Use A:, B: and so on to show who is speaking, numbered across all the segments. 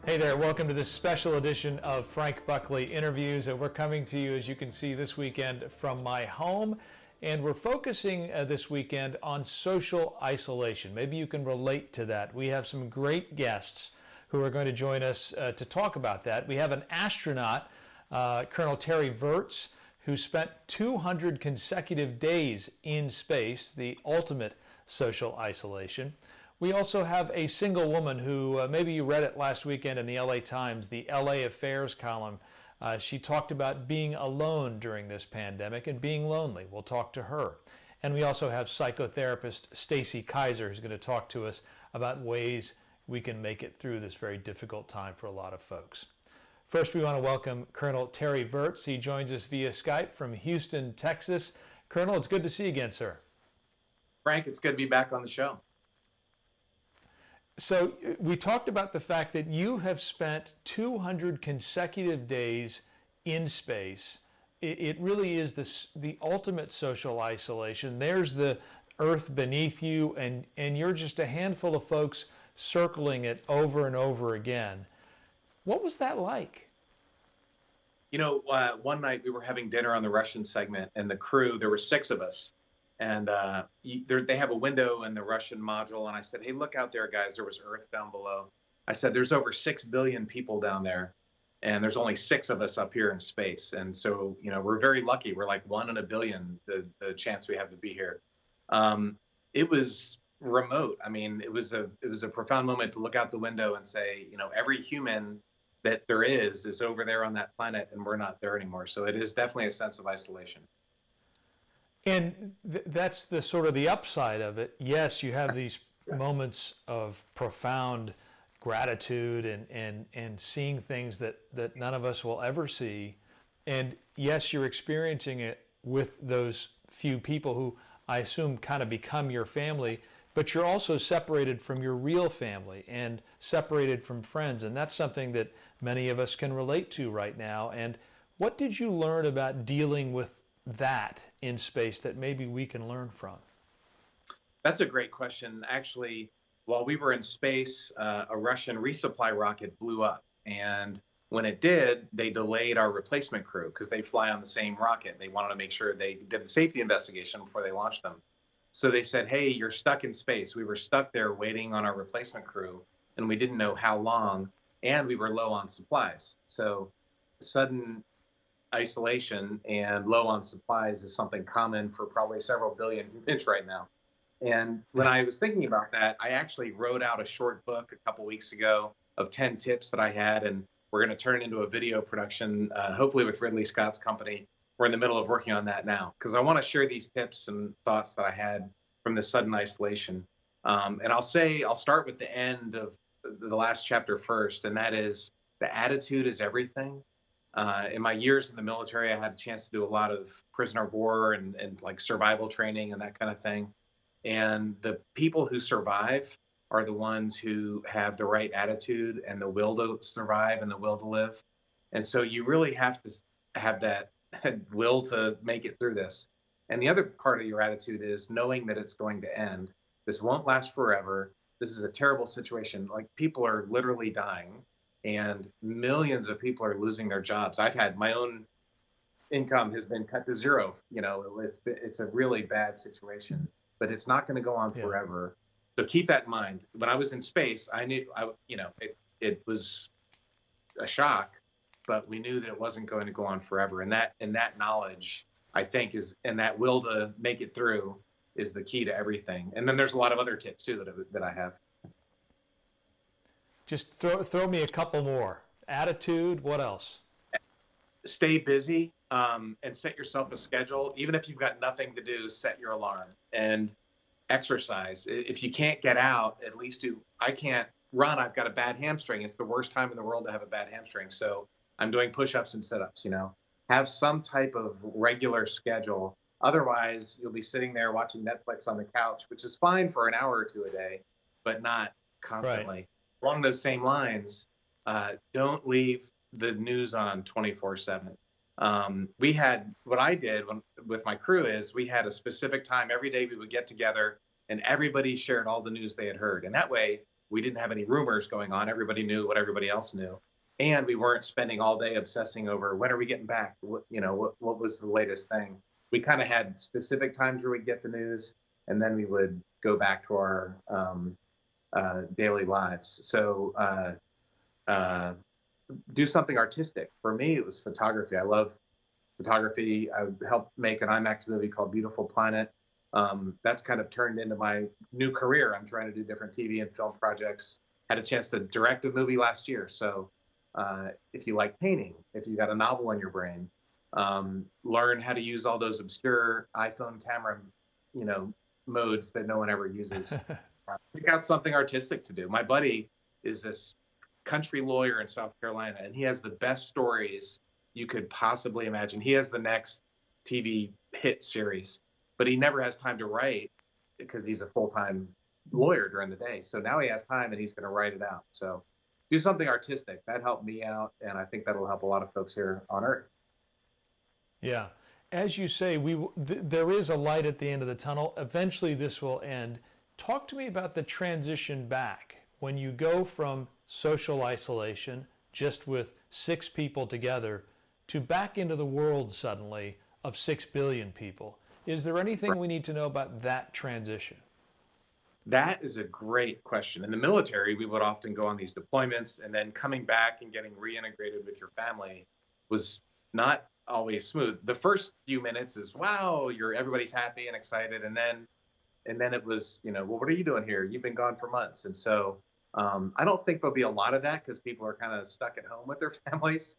A: Hey there, welcome to this special edition of Frank Buckley Interviews. And we're coming to you, as you can see, this weekend from my home. And we're focusing this weekend on social isolation. Maybe you can relate to that. We have some great guests who are going to join us to talk about that. We have an astronaut, Colonel Terry Virts, who spent 200 consecutive days in space, the ultimate social isolation. We also have a single woman who, maybe you read it last weekend in the LA Times, the LA Affairs column. She talked about being alone during this pandemic and being lonely. We'll talk to her. And we also have psychotherapist Stacy Kaiser, who's going to talk to us about ways we can make it through this very difficult time for a lot of folks. First, we want to welcome Colonel Terry Virts. He joins us via Skype from Houston, Texas. Colonel, it's good to see you again, sir.
B: Frank, it's good to be back on the show.
A: So we talked about the fact that you have spent 200 consecutive days in space. It really is the ultimate social isolation. There's the Earth beneath you, and you're just a handful of folks circling it over and over again. What was that like?
B: You know, one night we were having dinner on the Russian segment, and the crew, there were 6 of us. And they have a window in the Russian module. And I said, hey, look out there, guys. There was Earth down below. I said, there's over 6 billion people down there. And there's only 6 of us up here in space. And so, you know, we're very lucky. We're like 1 in a billion, the chance we have to be here. It was remote. I mean, it was a profound moment to look out the window and say, you know, every human that there is over there on that planet, and we're not there anymore. So it is definitely a sense of isolation.
A: And that's the sort of the upside of it. Yes, you have these moments of profound gratitude and seeing things that none of us will ever see. And yes, you're experiencing it with those few people who I assume kind of become your family, but you're also separated from your real family and separated from friends. And that's something that many of us can relate to right now. And what did you learn about dealing with that in space that maybe we can learn from?
B: That's a great question. Actually, while we were in space, a Russian resupply rocket blew up. And when it did, they delayed our replacement crew because they fly on the same rocket. They wanted to make sure they did the safety investigation before they launched them. So they said, hey, you're stuck in space. We were stuck there waiting on our replacement crew, and we didn't know how long, and we were low on supplies. So sudden isolation and low on supplies is something common for probably several billion humans right now. And when I was thinking about that, I actually wrote out a short book a couple weeks ago of 10 tips that I had, and we're going to turn it into a video production, hopefully with Ridley Scott's company. We're in the middle of working on that now because I want to share these tips and thoughts that I had from this sudden isolation. And I'll start with the end of the last chapter first, and that is the attitude is everything. In my years in the military, I had a chance to do a lot of prisoner of war and like survival training and that kind of thing. And the people who survive are the ones who have the right attitude and the will to survive and the will to live. And so you really have to have that will to make it through this. And the other part of your attitude is knowing that it's going to end. This won't last forever. This is a terrible situation. Like, people are literally dying. And millions of people are losing their jobs. I've had my own income has been cut to zero. You know, it's a really bad situation, but it's not going to go on forever. So keep that in mind. When I was in space, I knew, it was a shock, but we knew that it wasn't going to go on forever. And that knowledge, I think, and that will to make it through is the key to everything. And then there's a lot of other tips too that I have.
A: Just throw me a couple more. Attitude, what else?
B: Stay busy and set yourself a schedule. Even if you've got nothing to do, set your alarm and exercise. If you can't get out, at least I can't run. I've got a bad hamstring. It's the worst time in the world to have a bad hamstring. So I'm doing push-ups and sit-ups, you know. Have some type of regular schedule. Otherwise, you'll be sitting there watching Netflix on the couch, which is fine for an hour or two a day, but not constantly. Right. Along those same lines, don't leave the news on 24/7. What I did with my crew is we had a specific time every day we would get together and everybody shared all the news they had heard. And that way we didn't have any rumors going on. Everybody knew what everybody else knew. And we weren't spending all day obsessing over when are we getting back? What was the latest thing? We kind of had specific times where we'd get the news, and then we would go back to our daily lives. So do something artistic. For me, it was photography. I love photography. I helped make an IMAX movie called Beautiful Planet. That's kind of turned into my new career. I'm trying to do different TV and film projects. Had a chance to direct a movie last year. So if you like painting, if you got a novel in your brain, learn how to use all those obscure iPhone camera, modes that no one ever uses. Pick out something artistic to do. My buddy is this country lawyer in South Carolina, and he has the best stories you could possibly imagine. He has the next TV hit series, but he never has time to write because he's a full-time lawyer during the day. So now he has time, and he's going to write it out. So do something artistic. That helped me out, and I think that'll help a lot of folks here on Earth.
A: Yeah. As you say, there is a light at the end of the tunnel. Eventually this will end. Talk to me about the transition back. When you go from social isolation, just with 6 people together, to back into the world suddenly of 6 billion people. Is there anything we need to know about that transition?
B: That is a great question. In the military, we would often go on these deployments, and then coming back and getting reintegrated with your family was not always smooth. The first few minutes is, wow, everybody's happy and excited. And then it was, well, what are you doing here? You've been gone for months. And so I don't think there'll be a lot of that because people are kind of stuck at home with their families.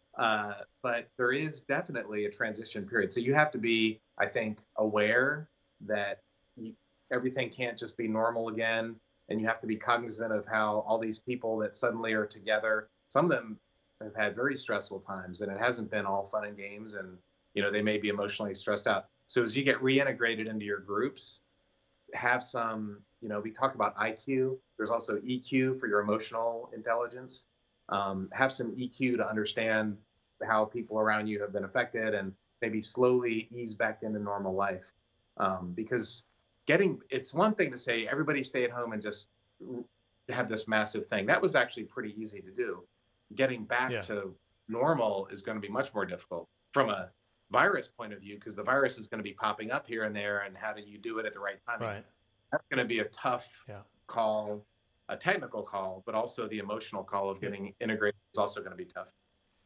B: But there is definitely a transition period. So you have to be, I think, aware that everything can't just be normal again. And you have to be cognizant of how all these people that suddenly are together, some of them have had very stressful times, and it hasn't been all fun and games, and they may be emotionally stressed out. So as you get reintegrated into your groups, have some, we talk about IQ. There's also EQ for your emotional intelligence. Have some EQ to understand how people around you have been affected, and maybe slowly ease back into normal life. Because it's one thing to say everybody stay at home and just have this massive thing. That was actually pretty easy to do. Getting back to normal is going to be much more difficult from a virus point of view, because the virus is going to be popping up here and there, and how do you do it at the right time?
A: Right.
B: That's going to be a tough call, a technical call, but also the emotional call of getting integrated is also going to be tough.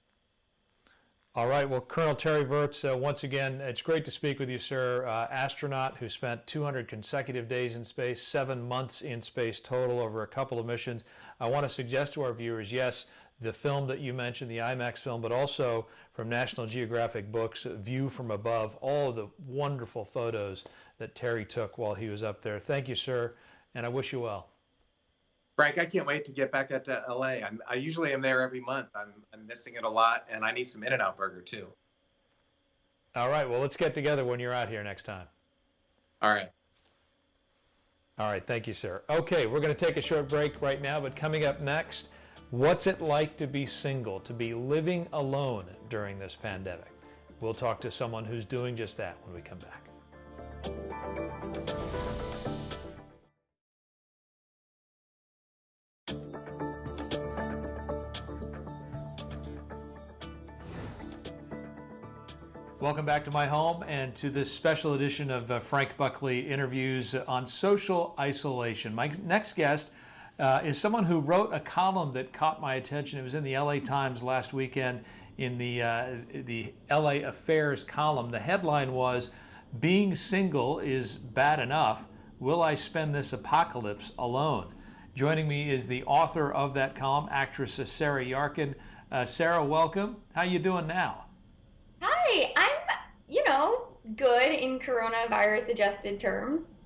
A: All right. Well, Colonel Terry Virts, once again, it's great to speak with you, sir. Astronaut who spent 200 consecutive days in space, 7 months in space total over a couple of missions. I want to suggest to our viewers, yes, the film that you mentioned, the IMAX film, but also from National Geographic books, View from Above, all of the wonderful photos that Terry took while he was up there. Thank you, sir, and I wish you well.
B: Frank, I can't wait to get back to LA. I usually am there every month. I'm missing it a lot, and I need some In-N-Out Burger too.
A: All right, well, let's get together when you're out here next time.
B: All right.
A: All right, thank you, sir. Okay, we're going to take a short break right now, but coming up next, what's it like to be single, to be living alone during this pandemic? We'll talk to someone who's doing just that when we come back. Welcome back to my home and to this special edition of Frank Buckley Interviews on social isolation. My next guest is someone who wrote a column that caught my attention. It was in the LA Times last weekend in the LA Affairs column. The headline was, "Being single is bad enough. Will I spend this apocalypse alone?" Joining me is the author of that column, actress Sarah Yarkin. Sarah, welcome. How you doing now?
C: Hi, I'm, good in coronavirus adjusted terms.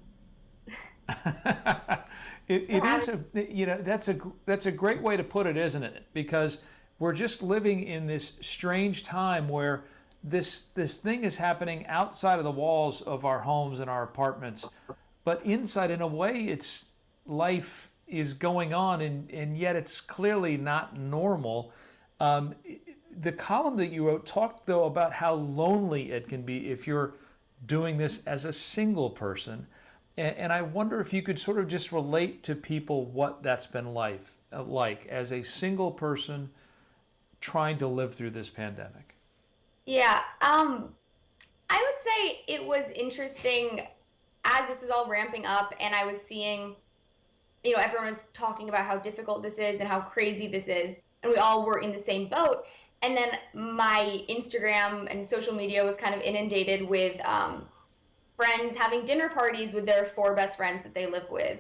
A: It is that's a great way to put it, isn't it? Because we're just living in this strange time where this thing is happening outside of the walls of our homes and our apartments, but inside, in a way, life is going on, and yet it's clearly not normal. The column that you wrote talked, though, about how lonely it can be if you're doing this as a single person. And I wonder if you could sort of just relate to people what that's been like as a single person trying to live through this pandemic.
C: Yeah, I would say it was interesting as this was all ramping up and I was seeing, everyone was talking about how difficult this is and how crazy this is, and we all were in the same boat. And then my Instagram and social media was kind of inundated with friends having dinner parties with their four best friends that they live with,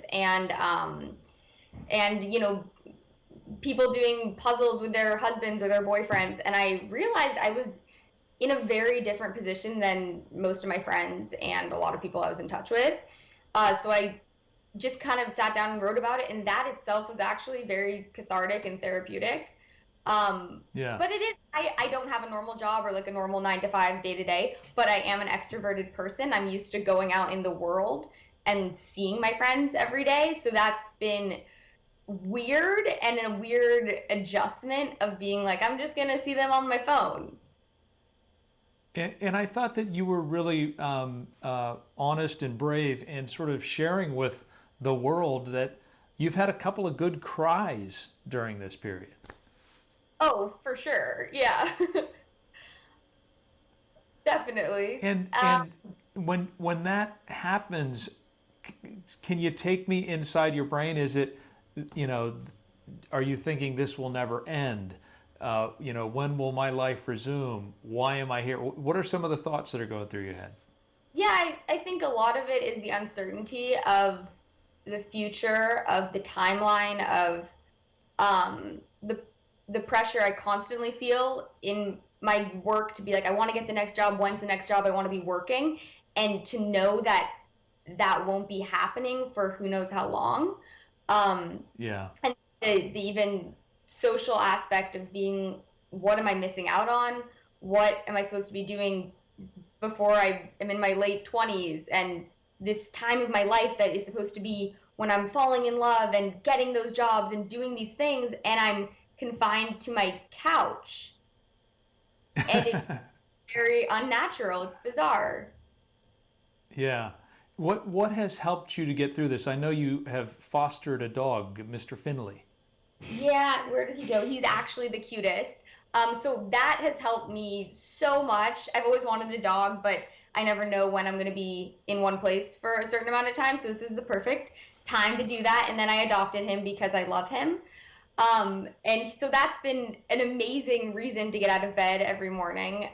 C: and people doing puzzles with their husbands or their boyfriends. And I realized I was in a very different position than most of my friends and a lot of people I was in touch with. So I just kind of sat down and wrote about it, and that itself was actually very cathartic and therapeutic.
A: Yeah.
C: But it is, I don't have a normal job or like a normal 9 to 5 day to day, but I am an extroverted person. I'm used to going out in the world and seeing my friends every day. So that's been weird, and a weird adjustment of being like, I'm just going to see them on my phone.
A: And I thought that you were really honest and brave and sort of sharing with the world that you've had a couple of good cries during this period.
C: Oh, for sure. Yeah. Definitely.
A: And when that happens, can you take me inside your brain? Is it, are you thinking this will never end? When will my life resume? Why am I here? What are some of the thoughts that are going through your head?
C: Yeah, I think a lot of it is the uncertainty of the future, of the timeline, of the pressure I constantly feel in my work to be like, I want to get the next job. When's the next job? I want to be working. And to know that that won't be happening for who knows how long.
A: Yeah.
C: And the even social aspect of being, what am I missing out on? What am I supposed to be doing before I am in my late 20s? And this time of my life that is supposed to be when I'm falling in love and getting those jobs and doing these things, and I'm confined to my couch. And it's very unnatural. It's bizarre.
A: Yeah. What has helped you to get through this? I know you have fostered a dog, Mr. Finley.
C: Yeah, where did he go? He's actually the cutest. So that has helped me so much. I've always wanted a dog, but I never know when I'm going to be in one place for a certain amount of time. So this is the perfect time to do that. And then I adopted him because I love him. And so that's been an amazing reason to get out of bed every morning.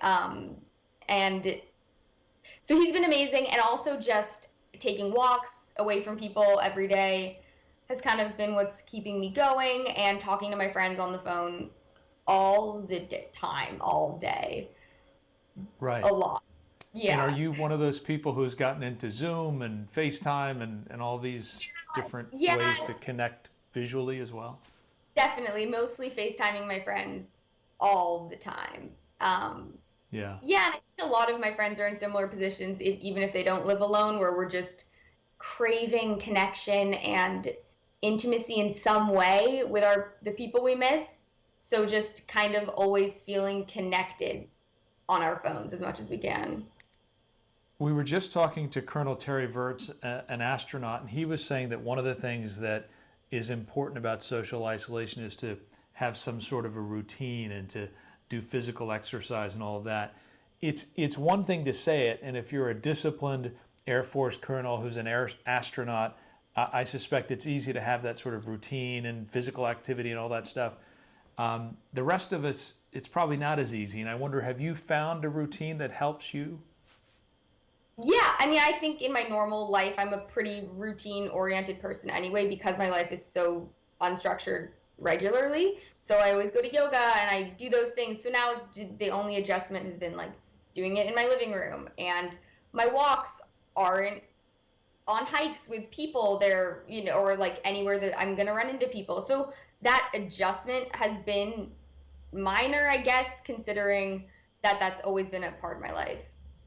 C: And so he's been amazing. And also just taking walks away from people every day has kind of been what's keeping me going, and talking to my friends on the phone all the time, all day.
A: Right.
C: A lot. Yeah.
A: And are you one of those people who's gotten into Zoom and FaceTime and all these different ways to connect visually as well?
C: Definitely. Mostly FaceTiming my friends all the time.
A: Yeah.
C: Yeah, and I think a lot of my friends are in similar positions, even if they don't live alone, where we're just craving connection and intimacy in some way with the people we miss. So just kind of always feeling connected on our phones as much as we can.
A: We were just talking to Colonel Terry Virts, an astronaut, and he was saying that one of the things that is important about social isolation is to have some sort of a routine and to do physical exercise and all of that. It's one thing to say it, and if you're a disciplined Air Force colonel who's an astronaut, I suspect it's easy to have that sort of routine and physical activity and all that stuff. The rest of us, it's probably not as easy. And I wonder, have you found a routine that helps you?
C: Yeah, I mean, I think in my normal life, I'm a pretty routine-oriented person anyway, because my life is so unstructured regularly. So I always go to yoga and I do those things. So now the only adjustment has been like doing it in my living room. And my walks aren't on hikes with people there, or like anywhere that I'm going to run into people. So that adjustment has been minor, I guess, considering that that's always been a part of my life.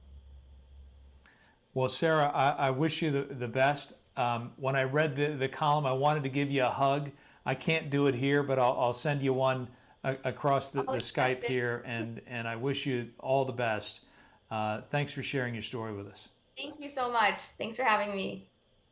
A: Well, Sarah, I wish you the best. When I read the column, I wanted to give you a hug. I can't do it here, but I'll send you one across the Skype here, and I wish you all the best. Thanks for sharing your story with us.
C: Thank you so much. Thanks for having me.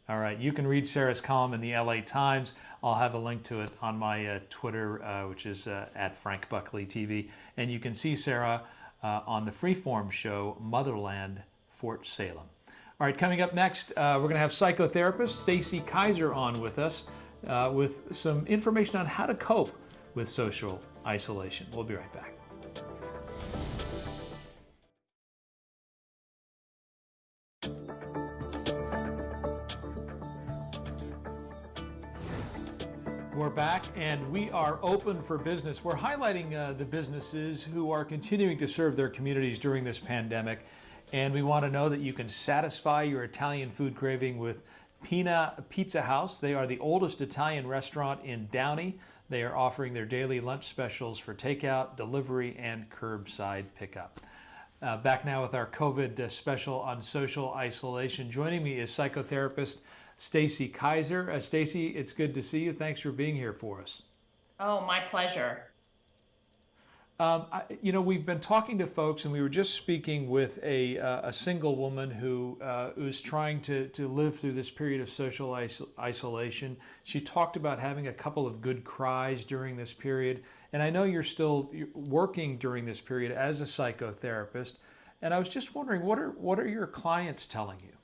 A: All right. You can read Sarah's column in the LA Times. I'll have a link to it on my Twitter, which is at Frank Buckley TV. And you can see Sarah on the Freeform show, Motherland, Fort Salem. All right. Coming up next, we're going to have psychotherapist Stacy Kaiser on with us with some information on how to cope with social isolation. We'll be right back. We're back and we are open for business. We're highlighting the businesses who are continuing to serve their communities during this pandemic. And we want to know that you can satisfy your Italian food craving with Pina Pizza House. They are the oldest Italian restaurant in Downey. They are offering their daily lunch specials for takeout, delivery, and curbside pickup. Back now with our COVID special on social isolation. Joining me is psychotherapist Stacy Kaiser. Stacy, it's good to see you. Thanks for being here for us.
D: Oh, my pleasure.
A: We've been talking to folks, and we were just speaking with a single woman who is trying to live through this period of social isolation. She talked about having a couple of good cries during this period, and I know you're still working during this period as a psychotherapist, and I was just wondering, what are your clients telling you?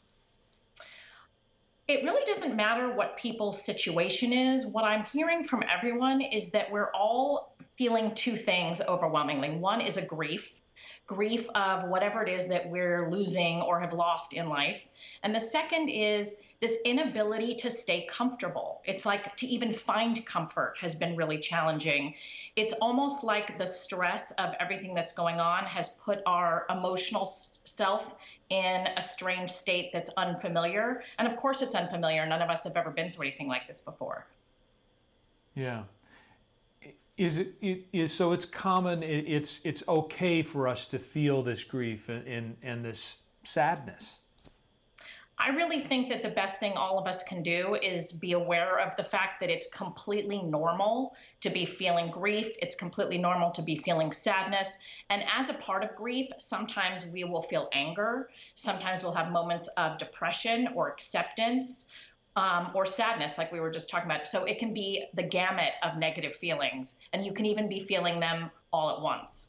D: It really doesn't matter what people's situation is. What I'm hearing from everyone is that we're all feeling two things overwhelmingly. One is a grief of whatever it is that we're losing or have lost in life. And the second is this inability to stay comfortable. It's like to even find comfort has been really challenging. It's almost like the stress of everything that's going on has put our emotional self in a strange state that's unfamiliar. And of course it's unfamiliar. None of us have ever been through anything like this before.
A: Yeah. So it's common, it's okay for us to feel this grief and this sadness?
D: I really think that the best thing all of us can do is be aware of the fact that it's completely normal to be feeling grief. It's completely normal to be feeling sadness. And as a part of grief, sometimes we will feel anger. Sometimes we'll have moments of depression or acceptance or sadness, like we were just talking about. So it can be the gamut of negative feelings, and you can even be feeling them all at once.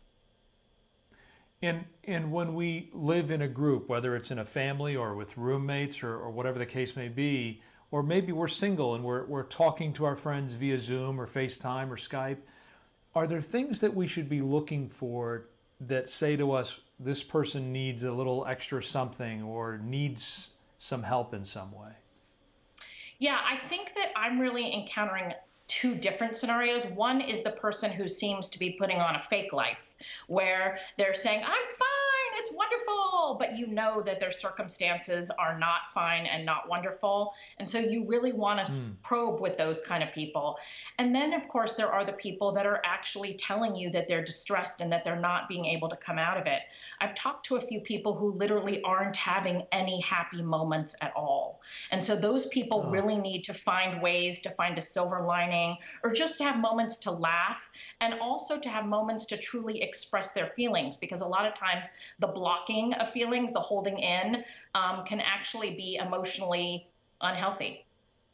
A: And when we live in a group, whether it's in a family or with roommates or whatever the case may be, or maybe we're single and we're talking to our friends via Zoom or FaceTime or Skype, are there things that we should be looking for that say to us, this person needs a little extra something or needs some help in some way?
D: Yeah, I think that I'm really encountering two different scenarios. One is the person who seems to be putting on a fake life, where they're saying, I'm fine, it's wonderful, but you know that their circumstances are not fine and not wonderful. And so you really want to probe with those kind of people. And then, of course, there are the people that are actually telling you that they're distressed and that they're not being able to come out of it. I've talked to a few people who literally aren't having any happy moments at all. And so those people really need to find ways to find a silver lining, or just to have moments to laugh, and also to have moments to truly express their feelings, because a lot of times the blocking of feelings, the holding in, can actually be emotionally unhealthy.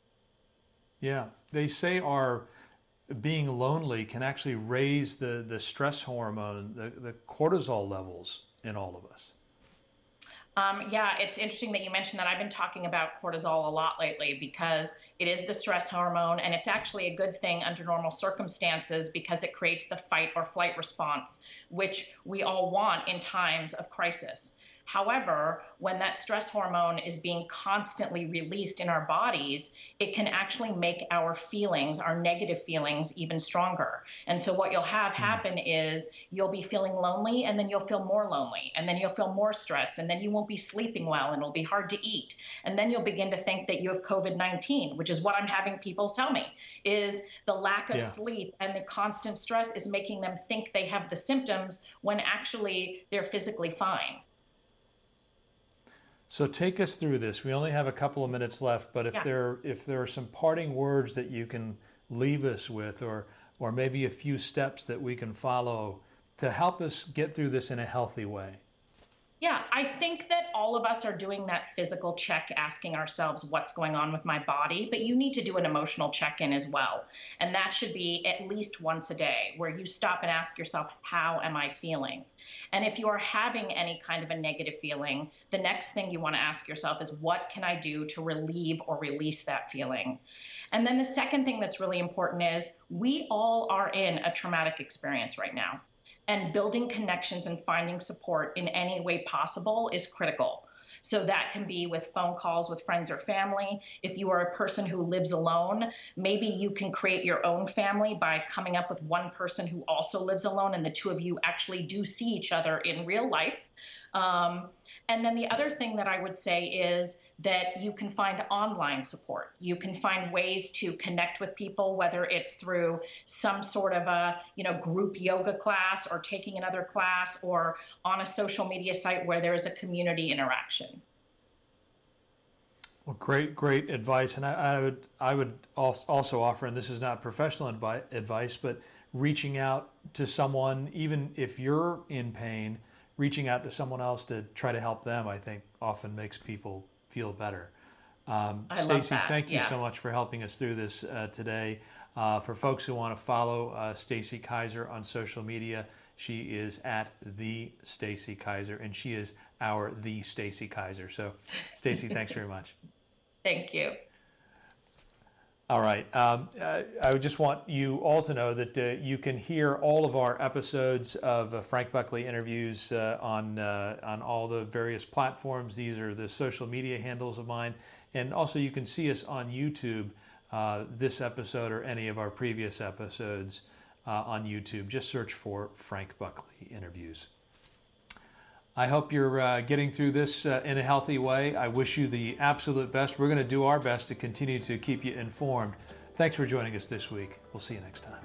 A: Yeah, they say our being lonely can actually raise the stress hormone, the cortisol levels in all of us.
D: Yeah, it's interesting that you mentioned that. I've been talking about cortisol a lot lately because it is the stress hormone, and it's actually a good thing under normal circumstances because it creates the fight or flight response, which we all want in times of crisis. However, when that stress hormone is being constantly released in our bodies, it can actually make our feelings, our negative feelings, even stronger. And so what you'll have happen is you'll be feeling lonely, and then you'll feel more lonely, and then you'll feel more stressed, and then you won't be sleeping well, and it'll be hard to eat. And then you'll begin to think that you have COVID-19, which is what I'm having people tell me, is the lack of sleep and the constant stress is making them think they have the symptoms when actually they're physically fine.
A: So take us through this. We only have a couple of minutes left, but if there are some parting words that you can leave us with, or maybe a few steps that we can follow to help us get through this in a healthy way.
D: Yeah, I think that all of us are doing that physical check, asking ourselves what's going on with my body, but you need to do an emotional check in as well. And that should be at least once a day, where you stop and ask yourself, how am I feeling? And if you are having any kind of a negative feeling, the next thing you want to ask yourself is, what can I do to relieve or release that feeling? And then the second thing that's really important is we all are in a traumatic experience right now. And building connections and finding support in any way possible is critical. So that can be with phone calls with friends or family. If you are a person who lives alone, maybe you can create your own family by coming up with one person who also lives alone, and the two of you actually do see each other in real life. And then the other thing that I would say is that you can find online support. You can find ways to connect with people, whether it's through some sort of a group yoga class, or taking another class, or on a social media site where there is a community interaction.
A: Well, great advice. And I would also offer, and this is not professional advice, but reaching out to someone, even if you're in pain, reaching out to someone else to try to help them, I think often makes people feel better. Stacy, thank you so much for helping us through this today. For folks who want to follow Stacy Kaiser on social media, she is at the Stacy Kaiser, and she is our the Stacy Kaiser. So, Stacy, thanks very much.
D: Thank you.
A: All right. I would just want you all to know that you can hear all of our episodes of Frank Buckley Interviews on all the various platforms. These are the social media handles of mine. And also you can see us on YouTube, this episode or any of our previous episodes on YouTube. Just search for Frank Buckley Interviews. I hope you're getting through this in a healthy way. I wish you the absolute best. We're going to do our best to continue to keep you informed. Thanks for joining us this week. We'll see you next time.